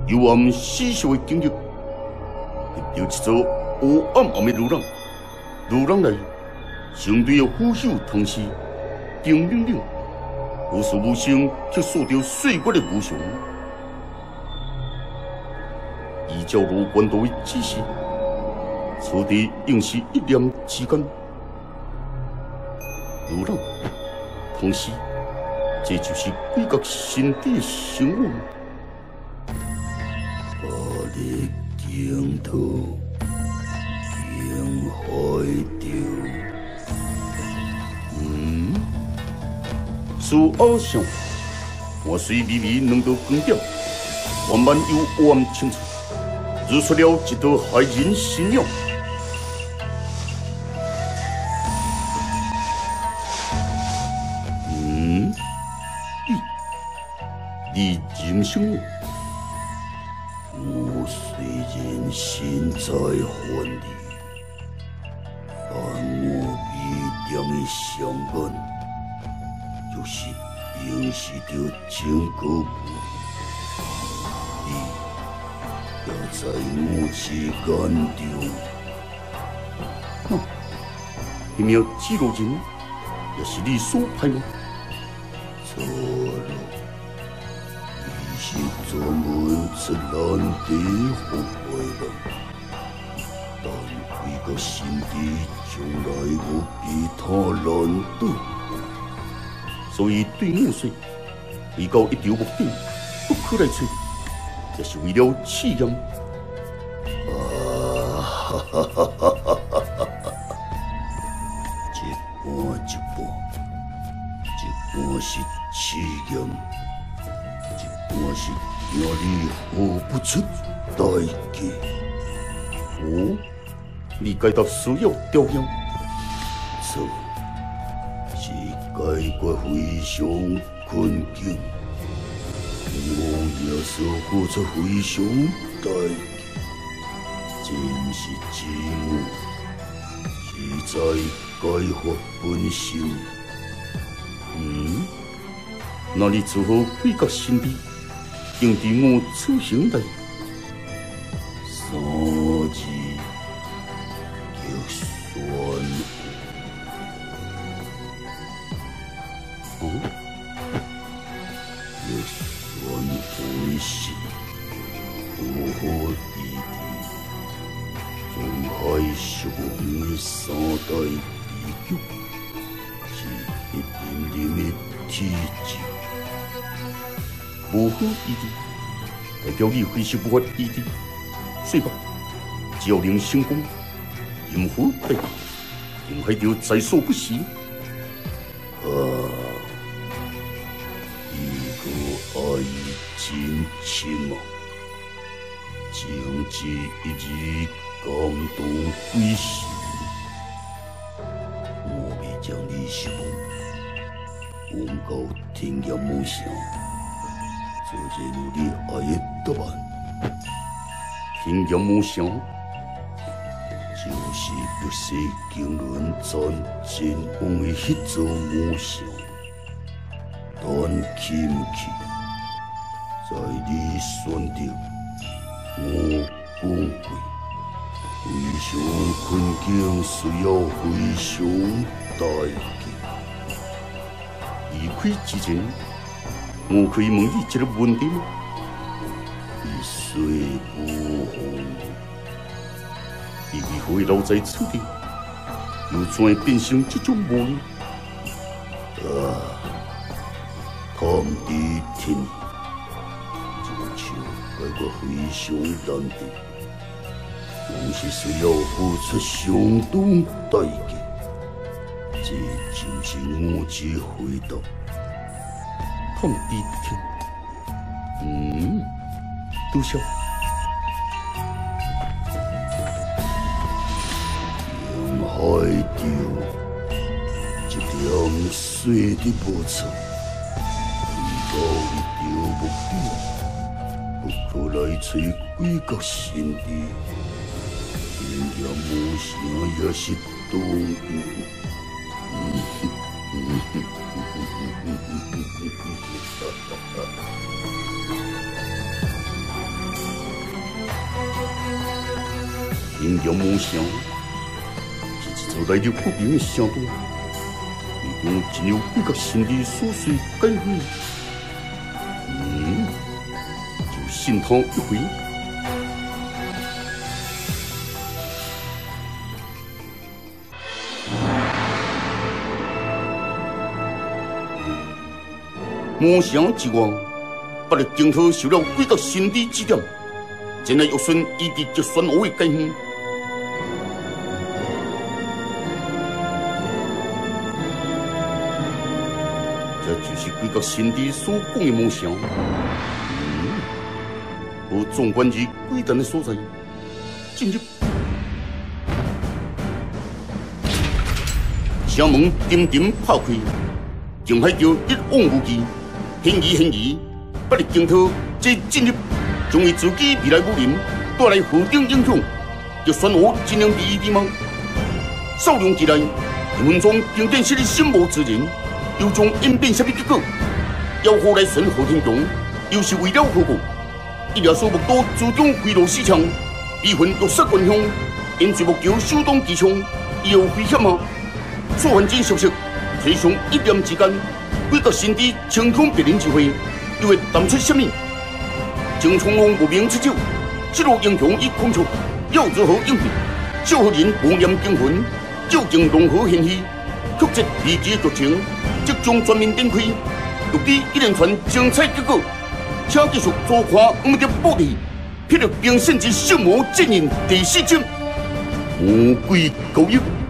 幽暗死守的警力，遇到一座黑暗暗的路人，路人来，相对的虎嗅同时，丁玲玲，无事无声却锁着岁月的无常。依照罗贯道的指示，此地应是一念之间。路人，同时，这就是鬼角神帝的生活。 把你惊到惊害着。 自阿想，我虽微微两道光点，慢慢由暗清楚，如出了一道骇人信仰。你人生我虽然身在幻里，但我一点的相伴，就是凝视着整个梦。你也在我之眼中。 那名记录人，也是你所派吗？ 错了。是专门出难题给坏人，但为个心地从来无比他难倒， 所以对我说，为到一条目的不可来找，也是为了试验。 哈哈哈哈哈哈！一半一半，一半是试验。我是惊你付不出代价。 哦，你解答需要条件？ 错，是解决非常困境。我也所付出非常代价，真是寂寞，实在解发本性。 那你做好鬼角神帝？用伫我此行内三字极酸。极酸为实，不可异地。中海石王的三代地局，是一点点的体质。 无好异地，代表你非是无法异地。说吧，只要能成功，任何代价，定还着在所不惜。 一个爱意真深啊，情之一日感动归心。我未将你失望，往到天涯梦想。做这如你爱的答案， 天涯梦想， 就是不世经纶战前往的迄座梦想。但去不去，在你选择，我讲过，非常困境需要非常代价。 离开之前。我可以问你一个问题吗？ 一岁不红， 你为何会留在此地？又怎会变成这种模样？ 探地天，就像解决非常难题，总是需要付出相当代价。这就是我之回答。 探地天，多少？ 沿海钓一点水的无错，为到一条目标，不可来找鬼角神帝，天涯梦想也是动物。 名叫魔城，是一座来历不明的城都，内中真有几个神秘琐碎解开。就心头一回。魔城之外，不日镜头受了几个神秘指点，前来玉顺异地极酸湖的解封。这就是几个神秘所讲的魔城。和纵观于鬼诞的所在，进入城门沉沉拍开，惊骇着一望无际，嫌疑，不日镜头即进入，将伊自己未来武林带来何等影响，就宣我尽量避避吗？少量之内，人文中经典式的心魔之人，又将演变什么结果？要何来选何天中，又是为了何故？一条数目多自中回路市场，逼魂玉石关乡，因罪目求首当其冲，伊有危险吗？楚汉真消息，提上一念之间，几个神帝清空别人之会，又会谈出什么？正从容无名出手，这路英雄已空出，要如何应对？少何人无念惊魂，究竟如何现戏？曲折离奇剧情，即将全面展开，欲知一连串精彩结果。请继续左看我们的报题，霹雳兵圣之圣魔阵营第4章，魔鬼交易。